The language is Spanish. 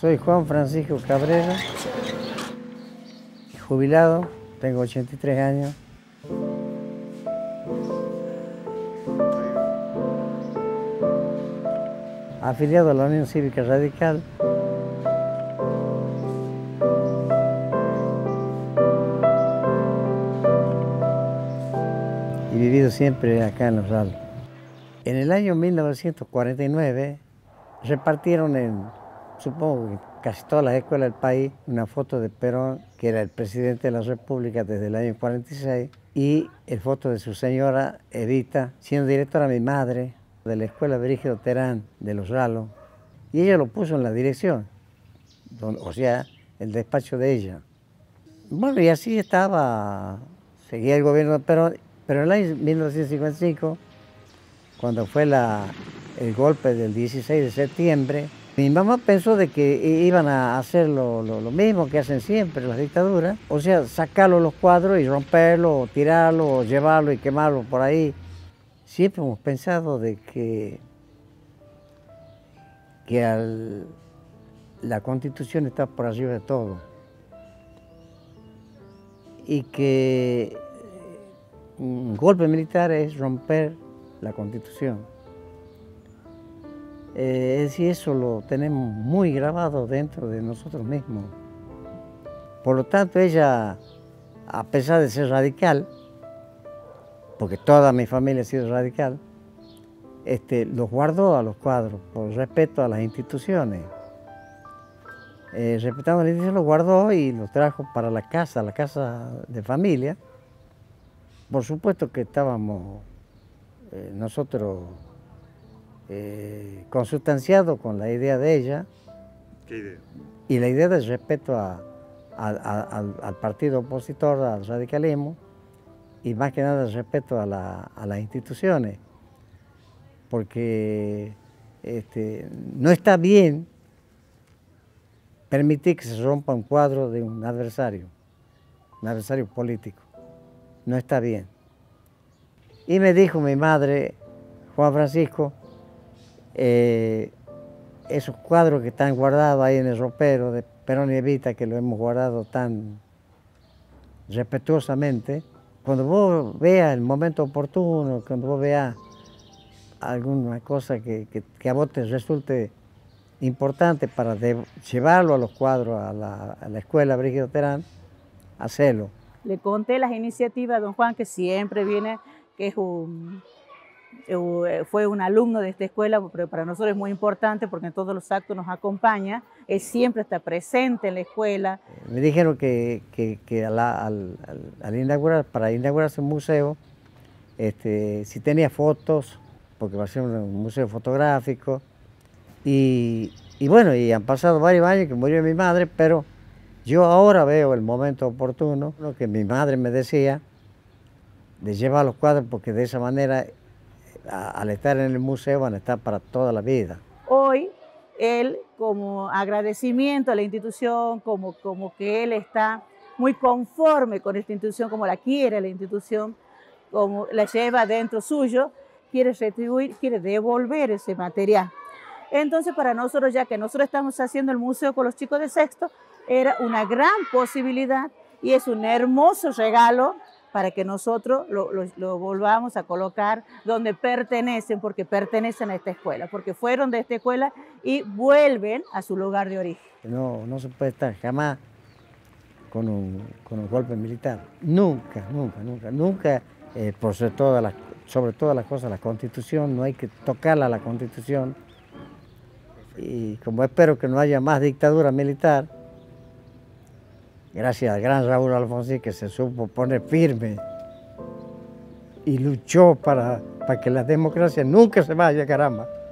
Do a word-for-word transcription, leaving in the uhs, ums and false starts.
Soy Juan Francisco Cabrera, jubilado, tengo ochenta y tres años. Afiliado a la Unión Cívica Radical. Y vivido siempre acá en Los Ralos. En el año mil novecientos cuarenta y nueve repartieron en, supongo que casi todas las escuelas del país, una foto de Perón, que era el presidente de la República desde el año cuarenta y seis, y el foto de su señora Evita, siendo directora mi madre de la Escuela Brígido Terán de Los Ralos, y ella lo puso en la dirección, donde, o sea, el despacho de ella. Bueno, y así estaba, seguía el gobierno de Perón, pero en el año mil novecientos cincuenta y cinco, cuando fue la, el golpe del dieciséis de septiembre, mi mamá pensó de que iban a hacer lo, lo, lo mismo que hacen siempre las dictaduras, o sea, sacarlo los cuadros y romperlo, o tirarlo, o llevarlo y quemarlo por ahí. Siempre hemos pensado de que, que al, la Constitución está por arriba de todo y que un golpe militar es romper la Constitución. Eh, es decir, eso lo tenemos muy grabado dentro de nosotros mismos. Por lo tanto, ella, a pesar de ser radical, porque toda mi familia ha sido radical, este, los guardó a los cuadros por respeto a las instituciones. Eh, respetando las instituciones, los guardó y los trajo para la casa, la casa de familia. Por supuesto que estábamos eh, nosotros eh, consustanciados con la idea de ella. ¿Qué idea? Y la idea del respeto a, a, a, al, al partido opositor, al radicalismo, y más que nada el respeto a, la, a las instituciones, porque este, no está bien permitir que se rompa un cuadro de un adversario, un adversario político. No está bien. Y me dijo mi madre, Juan Francisco, eh, esos cuadros que están guardados ahí en el ropero de Perón y Evita, que lo hemos guardado tan respetuosamente, cuando vos veas el momento oportuno, cuando vos veas alguna cosa que, que, que a vos te resulte importante para de, llevarlo a los cuadros a la, a la escuela Brígido Terán, hacelo. Le conté las iniciativas a don Juan, que siempre viene, que es un, fue un alumno de esta escuela, pero para nosotros es muy importante porque en todos los actos nos acompaña, él siempre está presente en la escuela. Me dijeron que, que, que al, al, al inaugurar, para inaugurarse un museo, este, si tenía fotos, porque va a ser un museo fotográfico, y, y bueno, y han pasado varios años que murió mi madre, pero yo ahora veo el momento oportuno, lo que mi madre me decía, de llevar los cuadros, porque de esa manera, a, al estar en el museo, van a estar para toda la vida. Hoy, él, como agradecimiento a la institución, como, como que él está muy conforme con esta institución, como la quiere la institución, como la lleva dentro suyo, quiere retribuir, quiere devolver ese material. Entonces, para nosotros, ya que nosotros estamos haciendo el museo con los chicos de sexto, era una gran posibilidad y es un hermoso regalo para que nosotros lo, lo, lo volvamos a colocar donde pertenecen, porque pertenecen a esta escuela, porque fueron de esta escuela y vuelven a su lugar de origen. No, no se puede estar jamás con un, con un golpe militar. Nunca, nunca, nunca, nunca, eh, por sobre todas las, sobre todas las cosas, la Constitución, no hay que tocarla a la Constitución. Y como espero que no haya más dictadura militar, gracias al gran Raúl Alfonsín, que se supo poner firme y luchó para, para que la democracia nunca se vaya, caramba.